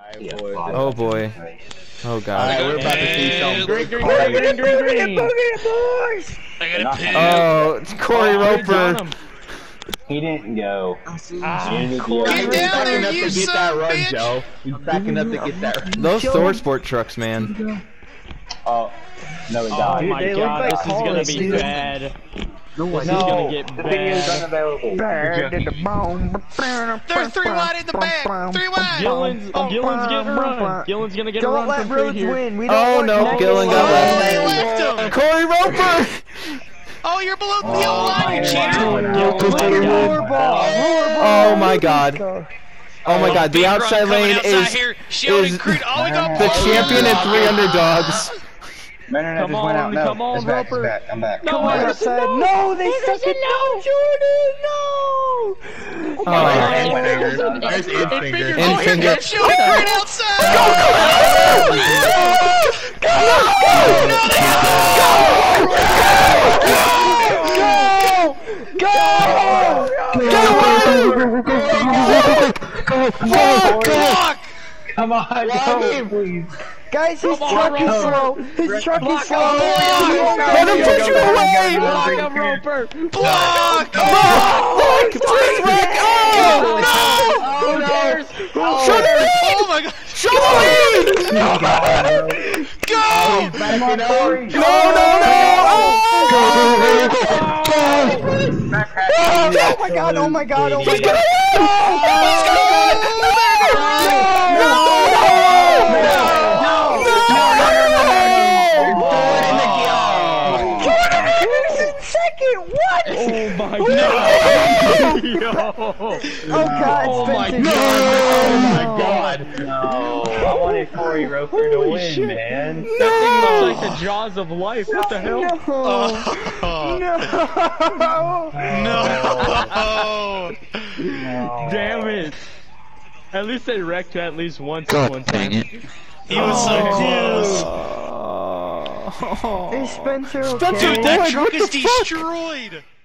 Oh boy. Oh god. Alright, we're about to see some Green. I gotta pee. Oh, it's Corey Roper. He didn't go. Get down there, you son of a bitch! Joe. He's backing up to get that run. Those Thor Sport trucks, man. Oh, no, it Oh died. my god, this is gonna be bad. This is gonna get the thing is bad. unavailable. There's 3 wide in the back! 3 wide! Gillen's getting a run. Gillen's gonna get a run from free here. Oh no, Gillen got They left. left him! Corey Roper! Oh, you're below the yellow line, you cheater! Oh my god. Oh my god, the outside lane is here, shielding Creed. Oh, we got the champion and 3 underdogs. No, Come just went out. on, No, come on, it's back, Roper. it's back. I'm back. No, I'm back. No, they stuck it. No, Jordan, no. There's Infinger. Oh, here comes shielding Creed outside! Come on, go, please. Guys, his truck is slow. His truck is slow. Let him push you away! Block him, Roper. Block! Look! Please, Rick! Oh! Who dares? Show the lead! Oh my god! Show the lead! Go! Come on, Corey. No, no, no! Oh my god, oh my god, oh my He's god. gonna win! He's gonna win! What? Oh my god! Yo! Oh god, Oh my Spencer. god! No, I wanted Corey Roper to win, man. That thing looks like the jaws of life. What the hell? No! Damn it! At least they wrecked at least once. God dang it. He was so close! Is Spencer okay? Spencer, Dude, that Boyd, truck what is the fuck? destroyed!